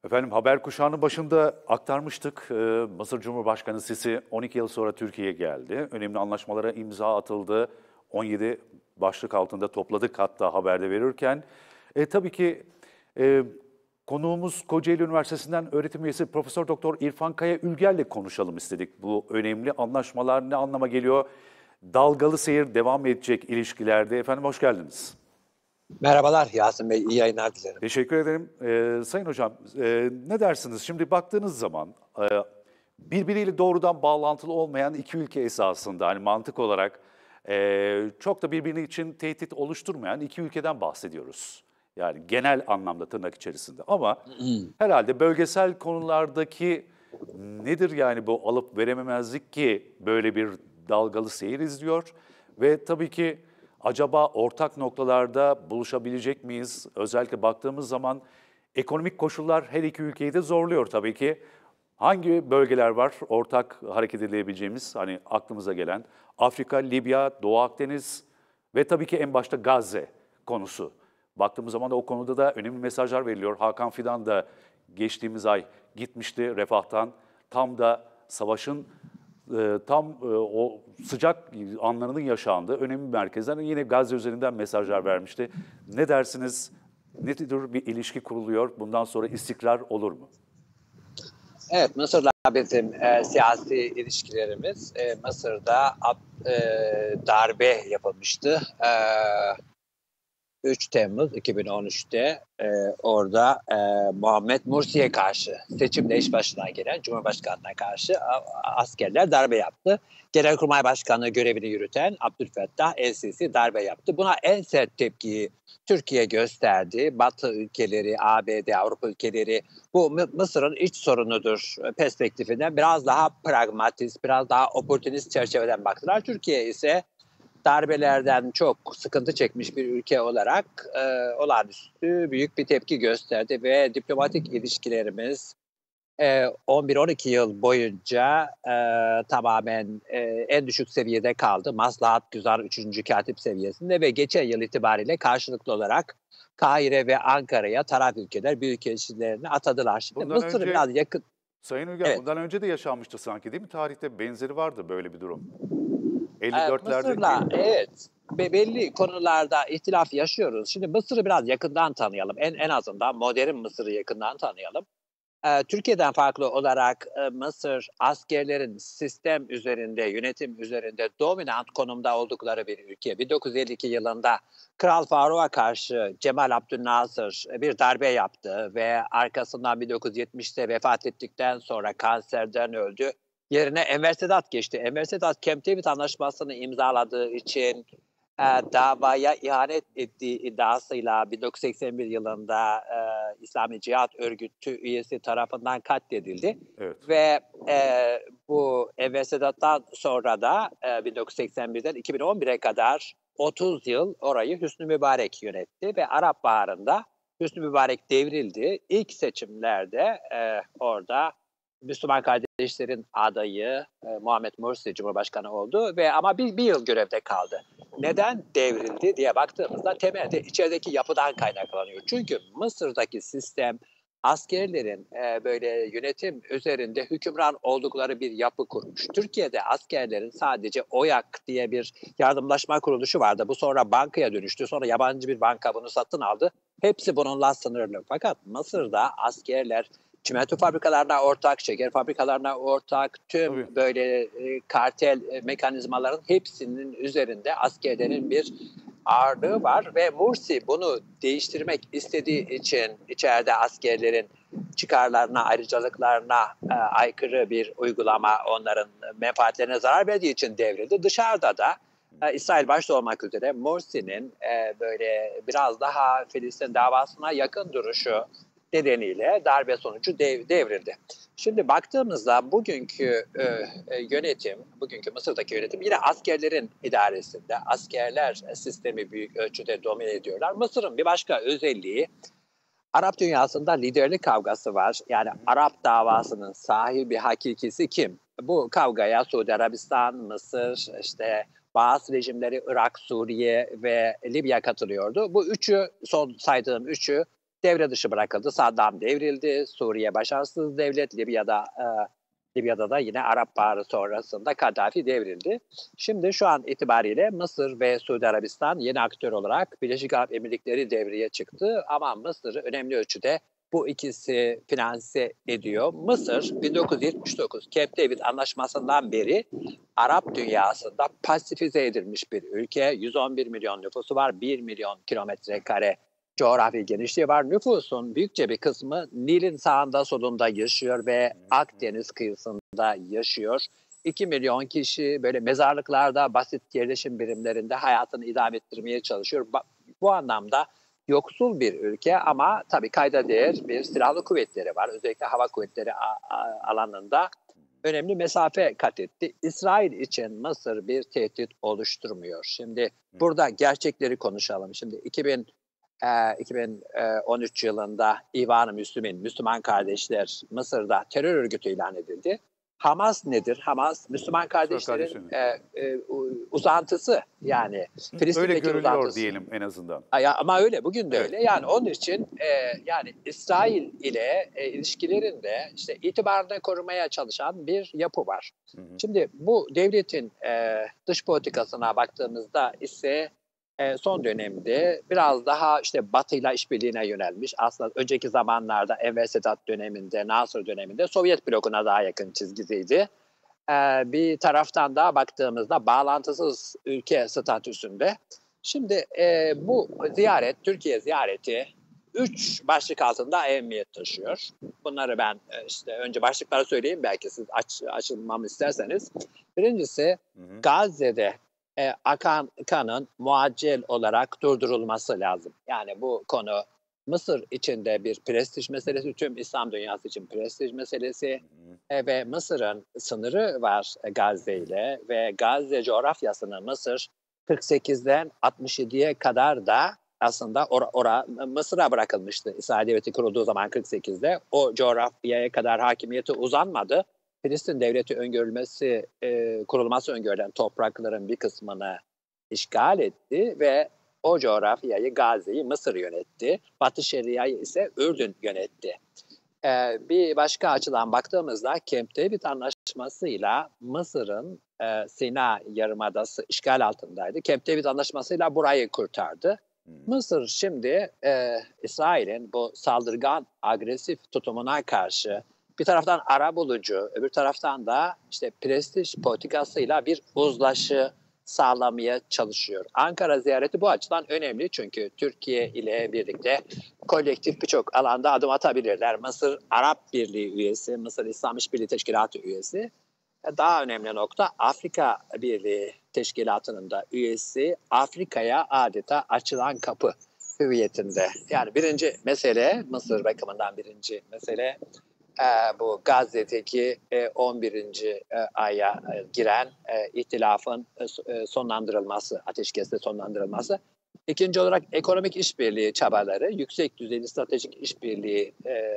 Efendim haber kuşağının başında aktarmıştık. Mısır Cumhurbaşkanı Sisi 12 yıl sonra Türkiye'ye geldi. Önemli anlaşmalara imza atıldı. 17 başlık altında topladık hatta haberde verirken. Tabii ki e, konuğumuz Kocaeli Üniversitesi'nden öğretim üyesi Profesör Doktor İrfan Kaya Ülger'le konuşalım istedik. Bu önemli anlaşmalar ne anlama geliyor? Dalgalı seyir devam edecek ilişkilerde. Efendim hoş geldiniz. Merhabalar Yasin Bey, iyi yayınlar dilerim. Teşekkür ederim. Sayın Hocam, ne dersiniz? Şimdi baktığınız zaman birbiriyle doğrudan bağlantılı olmayan iki ülke esasında hani mantık olarak çok da birbiri için tehdit oluşturmayan iki ülkeden bahsediyoruz. Yani genel anlamda tırnak içerisinde. Ama herhalde bölgesel konulardaki nedir yani bu alıp verememezlik ki böyle bir dalgalı seyir izliyor ve tabii ki acaba ortak noktalarda buluşabilecek miyiz? Özellikle baktığımız zaman ekonomik koşullar her iki ülkeyi de zorluyor tabii ki. Hangi bölgeler var ortak hareket edebileceğimiz, hani aklımıza gelen? Afrika, Libya, Doğu Akdeniz ve tabii ki en başta Gazze konusu. Baktığımız zaman da o konuda da önemli mesajlar veriliyor. Hakan Fidan da geçtiğimiz ay gitmişti Refah'tan. Tam da savaşın o sıcak anlarının yaşandığı önemli merkezden yine Gazze üzerinden mesajlar vermişti. Ne dersiniz? Ne tür bir ilişki kuruluyor? Bundan sonra istikrar olur mu? Evet, Mısır'la bizim siyasi ilişkilerimiz Mısır'da darbe yapılmıştı. 3 Temmuz 2013'te orada Muhammed Mursi'ye karşı seçimle eş başına gelen Cumhurbaşkanı'na karşı askerler darbe yaptı. Genelkurmay Başkanlığı görevini yürüten Abdülfettah El-Sisi darbe yaptı. Buna en sert tepkiyi Türkiye gösterdi. Batı ülkeleri, ABD, Avrupa ülkeleri bu Mısır'ın iç sorunudur perspektifinden biraz daha pragmatist, biraz daha oportunist çerçeveden baktılar. Türkiye ise darbelerden çok sıkıntı çekmiş bir ülke olarak olağanüstü büyük bir tepki gösterdi ve diplomatik ilişkilerimiz 11-12 yıl boyunca tamamen en düşük seviyede kaldı. Maslahat Güzar 3. Katip seviyesinde ve geçen yıl itibariyle karşılıklı olarak Kahire ve Ankara'ya taraf ülkeler büyükelçilerini atadılar. Şimdi Bundan Mısır önce biraz yakın. Sayın Ülgen, Evet. bundan önce de yaşanmıştı sanki değil mi? Tarihte benzeri vardı böyle bir durum. 54'lerdeki. Mısır'la evet belli konularda ihtilaf yaşıyoruz. Şimdi Mısır'ı biraz yakından tanıyalım. En azından modern Mısır'ı yakından tanıyalım. Türkiye'den farklı olarak Mısır askerlerin sistem üzerinde, yönetim üzerinde dominant konumda oldukları bir ülke. 1952 yılında Kral Faruk'a karşı Cemal Abdülnasır bir darbe yaptı ve arkasından 1970'te vefat ettikten sonra kanserden öldü. Yerine Enver Sedat geçti. Enver Sedat Camp David Anlaşması'nı imzaladığı için davaya ihanet ettiği iddiasıyla 1981 yılında İslami Cihat Örgütü üyesi tarafından katledildi. Evet. Ve bu Enver Sedat'tan sonra da 1981'den 2011'e kadar 30 yıl orayı Hüsnü Mübarek yönetti ve Arap Baharı'nda Hüsnü Mübarek devrildi. İlk seçimlerde orada Müslüman kardeşlerin adayı Muhammed Mursi Cumhurbaşkanı oldu ve ama bir yıl görevde kaldı. Neden devrildi diye baktığımızda temelde içerideki yapıdan kaynaklanıyor. Çünkü Mısır'daki sistem askerlerin böyle yönetim üzerinde hükümran oldukları bir yapı kurmuş. Türkiye'de askerlerin sadece OYAK diye bir yardımlaşma kuruluşu vardı. Bu sonra bankaya dönüştü. Sonra yabancı bir banka bunu satın aldı. Hepsi bununla sınırlı. Fakat Mısır'da askerler çimento fabrikalarına ortak, şeker fabrikalarına ortak, Tabii. tüm böyle kartel mekanizmaların hepsinin üzerinde askerlerin bir ağırlığı var ve Mursi bunu değiştirmek istediği için içeride askerlerin çıkarlarına, ayrıcalıklarına aykırı bir uygulama, onların menfaatlerine zarar verdiği için devrildi. Dışarıda da İsrail başta olmak üzere Mursi'nin böyle biraz daha Filistin davasına yakın duruşu nedeniyle darbe sonucu devrildi. Şimdi baktığımızda bugünkü yönetim, bugünkü Mısır'daki yönetim yine askerlerin idaresinde. Askerler sistemi büyük ölçüde domine ediyorlar. Mısır'ın bir başka özelliği, Arap dünyasında liderlik kavgası var. Yani Arap davasının sahibi, hakikisi kim? Bu kavgaya Suudi Arabistan, Mısır, işte bazı rejimleri Irak, Suriye ve Libya katılıyordu. Bu üçü, son saydığım üçü devre dışı bırakıldı. Saddam devrildi. Suriye başarısız devlet. Libya'da da yine Arap Baharı sonrasında Kaddafi devrildi. Şimdi şu an itibariyle Mısır ve Suudi Arabistan yeni aktör olarak Birleşik Arap Emirlikleri devreye çıktı. Ama Mısır'ı önemli ölçüde bu ikisi finanse ediyor. Mısır 1979 Camp David Anlaşması'ndan beri Arap dünyasında pasifize edilmiş bir ülke. 111 milyon nüfusu var, 1 milyon kilometre kare coğrafi genişliği var. Nüfusun büyükçe bir kısmı Nil'in sağında solunda yaşıyor ve Akdeniz kıyısında yaşıyor. 2 milyon kişi böyle mezarlıklarda, basit yerleşim birimlerinde hayatını idame ettirmeye çalışıyor. Bu anlamda yoksul bir ülke ama tabii kayda değer bir silahlı kuvvetleri var. Özellikle hava kuvvetleri alanında önemli mesafe kat etti. İsrail için Mısır bir tehdit oluşturmuyor. Şimdi burada gerçekleri konuşalım. Şimdi 2013 yılında İhvan-ı Müslümin, Müslüman kardeşler Mısır'da terör örgütü ilan edildi. Hamas nedir? Hamas, Müslüman kardeşlerin uzantısı. Yani öyle Filistin'deki görülüyor uzantısı. diyelim en azından. Ama öyle, bugün de Evet. öyle. Yani onun için yani İsrail ile ilişkilerinde işte itibarını korumaya çalışan bir yapı var. Şimdi bu devletin dış politikasına baktığımızda ise son dönemde biraz daha işte Batı'yla işbirliğine yönelmiş. Aslında önceki zamanlarda Enver Sedat döneminde, Nasır döneminde Sovyet blokuna daha yakın çizgideydi. Bir taraftan da baktığımızda bağlantısız ülke statüsünde. Şimdi bu ziyaret, Türkiye ziyareti 3 başlık altında ehemmiyet taşıyor. Bunları ben işte önce başlıkları söyleyeyim, belki siz açılmamı isterseniz. Birincisi Gazze'de akan kanın muaccel olarak durdurulması lazım. Yani bu konu Mısır için de bir prestij meselesi, tüm İslam dünyası için prestij meselesi ve Mısır'ın sınırı var Gazze ile ve Gazze coğrafyasını Mısır 48'den 67'ye kadar da aslında Mısır'a bırakılmıştı. İsrail Devleti kurulduğu zaman 48'de o coğrafyaya kadar hakimiyeti uzanmadı. Filistin Devleti kurulması öngörülen toprakların bir kısmını işgal etti ve o coğrafyayı, Gazze'yi Mısır yönetti. Batı Şeria'yı ise Ürdün yönetti. Bir başka açıdan baktığımızda Camp David Anlaşması'yla Mısır'ın Sina Yarımadası işgal altındaydı. Camp David Anlaşması'yla burayı kurtardı. Mısır şimdi İsrail'in bu saldırgan, agresif tutumuna karşı bir taraftan arabulucu, öbür taraftan da işte prestij politikasıyla bir uzlaşı sağlamaya çalışıyor. Ankara ziyareti bu açıdan önemli çünkü Türkiye ile birlikte kolektif birçok alanda adım atabilirler. Mısır Arap Birliği üyesi, Mısır İslam İşbirliği Teşkilatı üyesi. Daha önemli nokta Afrika Birliği Teşkilatı'nın da üyesi, Afrika'ya adeta açılan kapı hüviyetinde. Yani birinci mesele, Mısır bakımından birinci mesele bu Gazze'deki 11. aya giren ihtilafın sonlandırılması, ateşkeste sonlandırılması. İkinci olarak ekonomik işbirliği çabaları, yüksek düzeyli stratejik işbirliği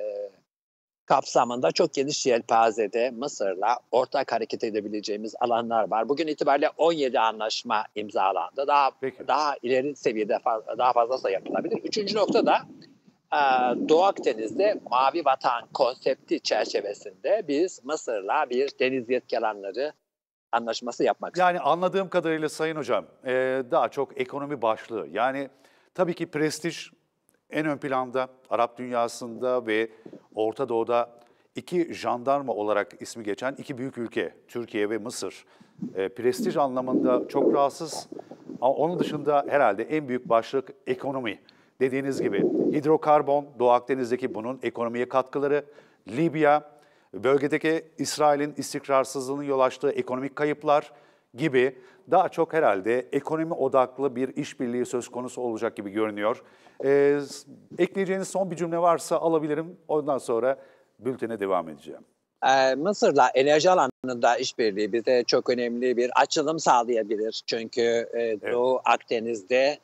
kapsamında çok geniş yelpazede Mısır'la ortak hareket edebileceğimiz alanlar var. Bugün itibariyle 17 anlaşma imzalandı. Daha ileri seviyede daha fazlası yapılabilir. Üçüncü nokta da Doğu Akdeniz'de Mavi Vatan konsepti çerçevesinde biz Mısır'la bir deniz yetki alanları anlaşması yapmak istiyoruz. Yani anladığım kadarıyla Sayın Hocam daha çok ekonomi başlığı. Yani tabii ki prestij en ön planda Arap dünyasında ve Orta Doğu'da iki jandarma olarak ismi geçen iki büyük ülke Türkiye ve Mısır. Prestij anlamında çok rahatsız ama onun dışında herhalde en büyük başlık ekonomi. Dediğiniz gibi hidrokarbon, Doğu Akdeniz'deki bunun ekonomiye katkıları, Libya, bölgedeki İsrail'in istikrarsızlığının yol açtığı ekonomik kayıplar gibi daha çok herhalde ekonomi odaklı bir işbirliği söz konusu olacak gibi görünüyor. Ekleyeceğiniz son bir cümle varsa alabilirim. Ondan sonra bültene devam edeceğim. Mısır'la enerji alanında işbirliği bize çok önemli bir açılım sağlayabilir. Çünkü Doğu Akdeniz'de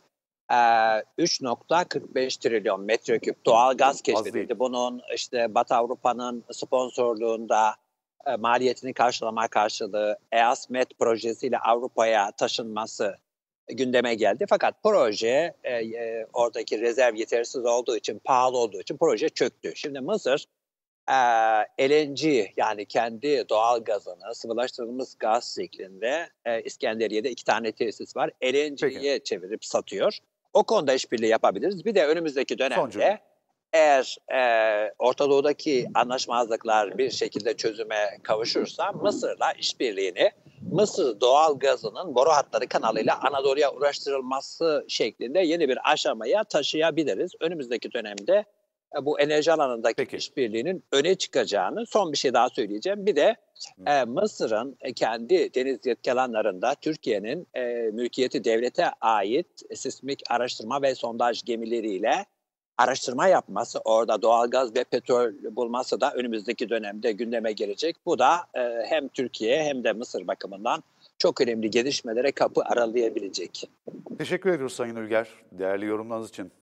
3,45 trilyon metreküp doğal gaz keşfedildi. Bunun işte Batı Avrupa'nın sponsorluğunda maliyetini karşılama karşılığı EASMET projesiyle Avrupa'ya taşınması gündeme geldi. Fakat proje oradaki rezerv yetersiz olduğu için, pahalı olduğu için proje çöktü. Şimdi Mısır LNG yani kendi doğal gazını sıvılaştırılmış gaz şeklinde İskenderiye'de 2 tane tesis var. Peki. LNG'ye çevirip satıyor. O konuda işbirliği yapabiliriz. Bir de önümüzdeki Son cümle. dönemde eğer Orta Doğu'daki anlaşmazlıklar bir şekilde çözüme kavuşursa Mısır'la işbirliğini Mısır doğal gazının boru hatları kanalıyla Anadolu'ya ulaştırılması şeklinde yeni bir aşamaya taşıyabiliriz. Önümüzdeki dönemde bu enerji alanındaki Peki. işbirliğinin öne çıkacağını son bir şey daha söyleyeceğim. Bir de Mısır'ın kendi deniz yetki alanlarında Türkiye'nin mülkiyeti devlete ait sismik araştırma ve sondaj gemileriyle araştırma yapması, orada doğalgaz ve petrol bulması da önümüzdeki dönemde gündeme gelecek. Bu da hem Türkiye hem de Mısır bakımından çok önemli gelişmelere kapı aralayabilecek. Teşekkür ediyoruz Sayın Ülger, değerli yorumlarınız için.